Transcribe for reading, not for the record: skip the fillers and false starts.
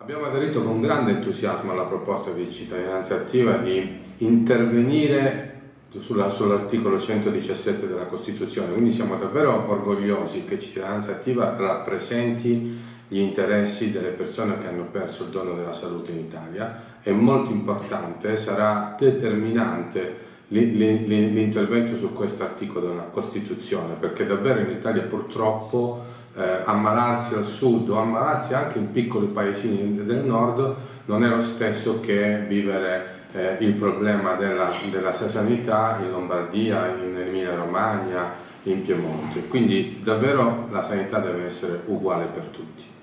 Abbiamo aderito con grande entusiasmo alla proposta di cittadinanza attiva di intervenire sull'articolo 117 della Costituzione, quindi siamo davvero orgogliosi che cittadinanza attiva rappresenti gli interessi delle persone che hanno perso il dono della salute in Italia. È molto importante, sarà determinante l'intervento su questo articolo della Costituzione, perché davvero in Italia purtroppo ammalarsi al sud o ammalarsi anche in piccoli paesini del nord non è lo stesso che vivere il problema della sanità in Lombardia, in Emilia Romagna, in Piemonte. Quindi davvero la sanità deve essere uguale per tutti.